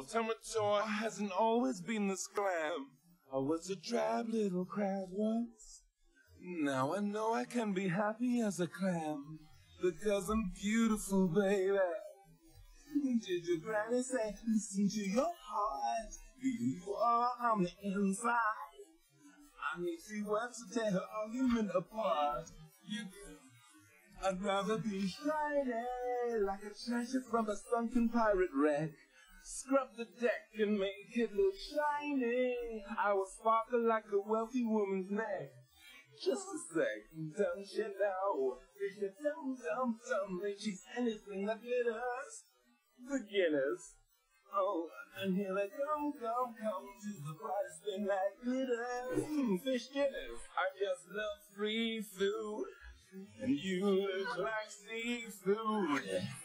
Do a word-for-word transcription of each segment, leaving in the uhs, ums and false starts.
Temperature hasn't always been this glam. I was a drab little crab once. Now I know I can be happy as a clam, because I'm beautiful, baby. Did your granny say, listen to your heart? Who you are on the inside. I need three words to tear her argument apart. You I'd rather be shiny, like a treasure from a sunken pirate wreck. Scrub the deck and make it look shiny. I will sparkle like a wealthy woman's neck. Just a sec, don't you know? Fish a dum dum dum, they chase anything that glitters. Beginners. Oh, and here they come, come, come to the brightest thing that glitters. Mm, fish dinners. I just love free food, and you look like seafood.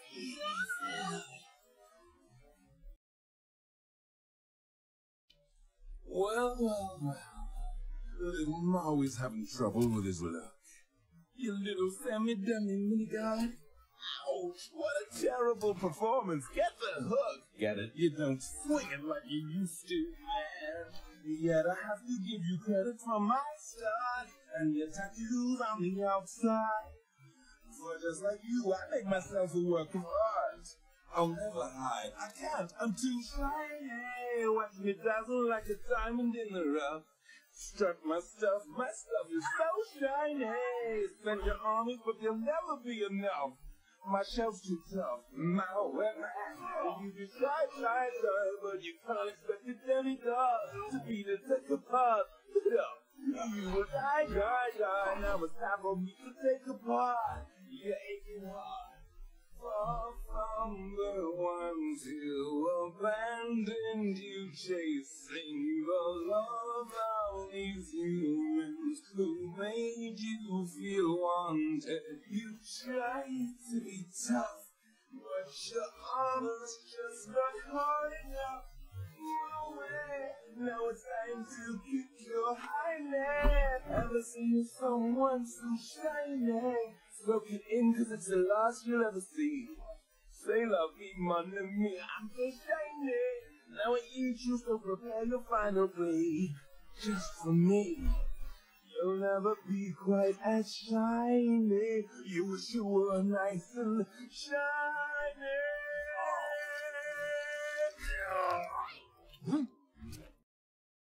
Well, well, well. Little Maui's having trouble with his luck. You little semi-dummy mini-god. Ouch, what a terrible performance. Get the hook. Get it? You don't swing it like you used to, man. Yet I have to give you credit for my start and your tattoos on the outside. For just like you, I make myself a work of art. I'll never hide. I can't. I'm too shiny. Watch me dazzle like a diamond in the rough. Strut my stuff. My stuff is so shiny. Spend your armies, but they'll never be enough. My shell's too tough. My man. You be shy, shy, shy, but you can't expect a demigod to be the take apart. You will die, die, die. Now it's time for me to take apart. You're aching hard. Far from the ones who abandoned you, chasing the love of these humans who made you feel wanted. You tried to be tough, but your armor's just not hard enough. No way. Now it's time to kick your highness. Ever seen someone so shiny? Soak it in, cause it's the last you'll ever see. Say love me, mon ami, I'm so shiny. Now I eat you, so prepare your final play. Just for me. You'll never be quite as shiny. You wish you were nice and shiny.